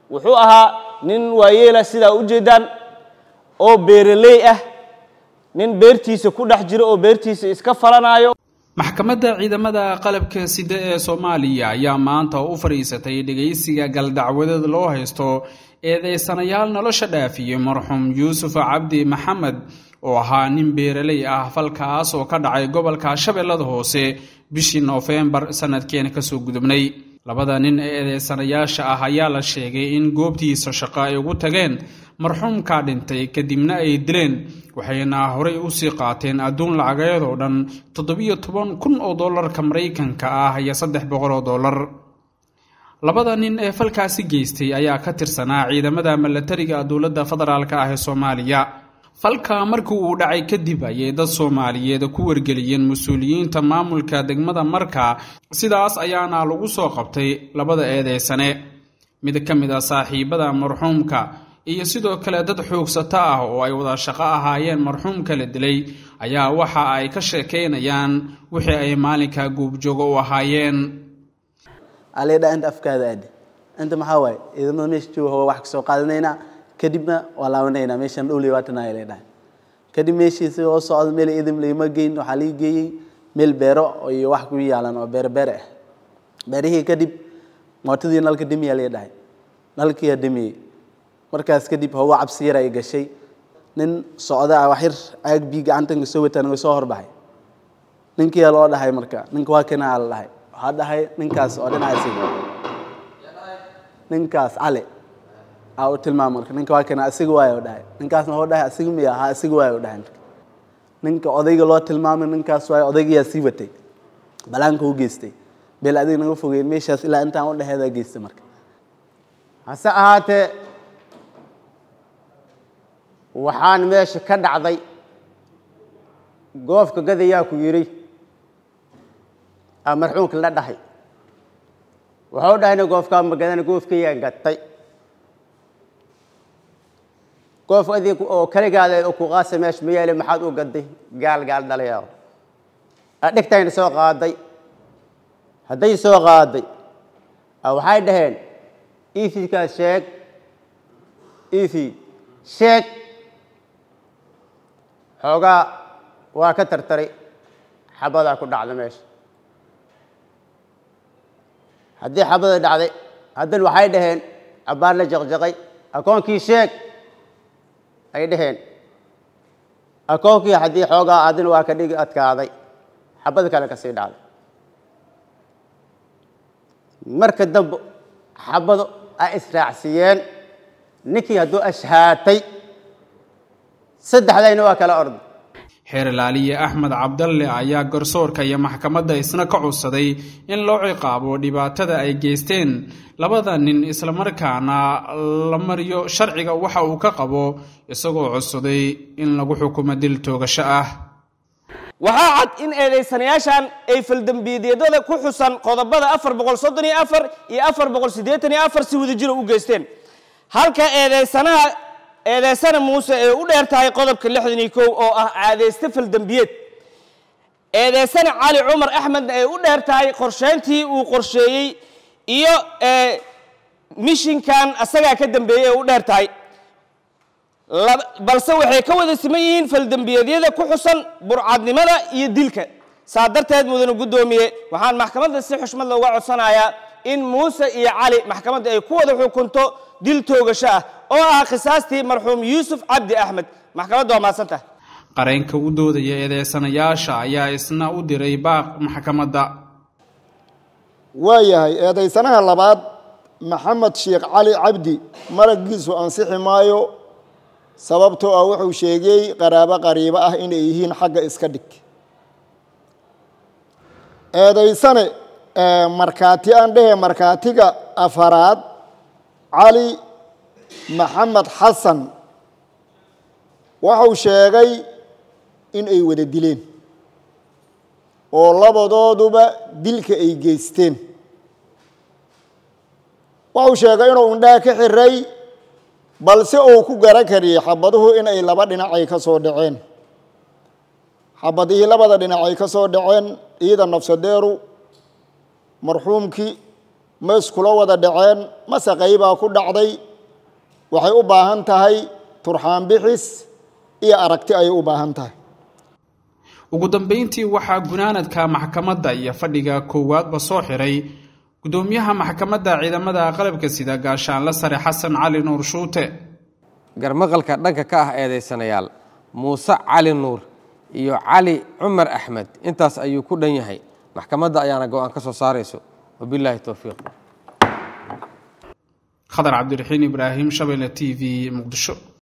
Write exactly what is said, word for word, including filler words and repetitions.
wuxuu ahaa nin waayeela sida u jeedaan oo beeraley ah nin beertiisa ku dhex jiro oo beertiisa iska falanayo. maxkamadda ciidamada qalabka sida ee Soomaaliya ayaa maanta u fariisatay dhageysiga galdacwadeed loo haysto eedeysanayaal nolosha dhaafiyay marxuum Yuusuf Cabdi Maxamed oo ahaa nin beeraley ah falkaas oo ka dhacay gobolka Shabeellada Hoose bishii November sanadkeen ka soo gudubnay. labada nin ee eedeysanayaasha ah ayaa la sheegay in goobtiisa shaqo ay ugu tageen marxuumka dhintay kadibna ay dileen waxayna horay u sii qaateen aduun lacageed oo dhan toddoba toban kun oo dollarka Mareykanka ah iyo saddex boqol oo dollar. labada nin ee falkaasi geystay ayaa ka tirsanaa ciidamada milatariga dowladda federaalka ah ee Soomaaliya. falka markii uu dhacay kadib ayay dad Soomaaliyeed ku wargeliyeen mas'uuliyiinta maamulka degmada Marka sidaas ayaana lagu soo qabtay labada eedeysane. mid ka mid ah saaxiibada marxuumka iyo sidoo kale dad xoogsata ah oo ay wada shaqo ahaayeen marxuumka la dilay ayaa waxa ay ka sheekeynayaan wixii ay maalinka goobjooga u ahaayeen. aleeda inta afkaada aad inta maxaa waay idinoo meeshii waa wax ka soo qaadanayna kadibna waa laawanayna meeshan dhul liibaatana ay leedahay kadib meeshii oo socdo meel idin leeyma geyn waxa la geeyay meel beero iyo wax ku yaalan oo beer beer ah beerihii kadib mootadii nalka dimiya leedahay nalkii dimiye markaas kadib hawa cabsi yar ay gashay nin socda wax yar aag bi gacanta soo wataan soo horbaxay ninkii loo dhahay marka ninka waa kana la dhahay waxa dhahay ninkaas oo dhinaciisa ninkaas ale aw tilmaam marka ninka waa kana asiga waayo dhahay ninkaasna oo dhahay asiga miya ha asiga waayo dhahay ninka odayga loo tilmaamay ninkaas waayo odayga sii watay balaanka u geystay beel adig naga fogeen meeshaas ilaa intaan u dhaheeda geystay marka hase ahaatee waxaan meesha ka dhacday goofka gadayaa ku yiri marxuumka la dhahay wuxuu dhahay goofka magadan goofkayga gatay goof adii oo kaligaada oo ku qaasay meesha meeyay maxaad u gaday gaal gaal dhaliyaa adhigtayna soo qaaday haday soo qaaday waxay dhaheen ifi ka sheeg ifi sheeg xoogaa waa ka tartaray xabada ku dhacday meesha haddii xabada dhacday haddana waxay dhaheen abaar la jaqjaqay akoonkii sheeg ay dhaheen akoonkii haddii xoogaa adina waa ka dhigi adkaaday xabada kale ka sii dhacday marka dambe xabado ay israacsiiyeen ninkii hadduu ashhaatay saddexdayna waa kala orday. xeer ilaaliye Axmed Cabdalle ayaa garsoorka iyo maxkamadda isna ka codsaday in loo ciqaabo dhibaatada ay geysteen labada nin isla markaana la mariyo sharciga waxa uu ka qabo isagoo codsaday in lagu xukumo dil toogasho ah. waxaa cad in eedeysanayaashan ay faldambiyeedyada ku xusan qodobada afar boqol soddon iyo afar iyo afar boqol siddeetan iyo afar si wada jir u geysteen halka eedeysanaha eedeysana Muuse ee u dheertahay qodobka lixdan iyo kow oo ah caadeysta faldambiyeed eedeysana Cali Cumar Axmed ee u dheertahay qorsheyntii uu qorsheeyay iyo ee mishinkan asaga ka dambeeyay u dheertahay balse waxay ka wada siman yihiin faldambiyeedyada ku xusan burcadnimada iyo dilka saadarteed mudane gudoomiye waxaan maxkamadda si xushmad looga codsanayaa in Muuse iyo Cali maxkamadda ay ku wada xukunto dil toogasho ah oo ah qisaastii marxuum Yuusuf Cabdi Axmed maxkamadda waa maasanta qareenka u doodaya eedeysanayaasha ayaa isna u diray baaq maxkamadda waayahay eedeysanaha labaad Maxamed Sheekh Cali Cabdi maragiisu ansixi maayo sababtoo ah wuxuu sheegay qaraabo qariibo ah in ay yihiin xagga iska dhig eedeysane markaati aan dhahe markaatiga afaraad Cali Maxamed Xasan wuxuu sheegay in ay wada dileen oo labadooduba dilka ay geysteen wuxuu sheegay inuu indhaha ka xiray balse uu ku garan kariyay xabaduhu in ay laba dhinac ay ka soo dhaceen xabadihii labada dhinac ay ka soo dhaceen iyada nafsadeeru marxuumkii ma iskula wada dhaceen mase qaybaa ku dhacday waxay u baahan tahay turxaan bixis iyo aragti ay u baahan tahay ugu dambeyntii waxaa gunaanadka maxkamadda iyo fadhiga koowaadba soo xiray gudoomiyaha maxkamadda ciidamada qalabka sida gaashaanle sare xasan cali nuur shuute garmaqalka dhanka ka ah eedeysanayaal muuse cali nuur iyo cali cumar axmed intaas ayuu ku dhan yahay maxkamadda ayaana go'aan ka soo saarayso wabilaahi towfiiq khadar cabdiraxiin ibraahim shabeelle t v muqdisho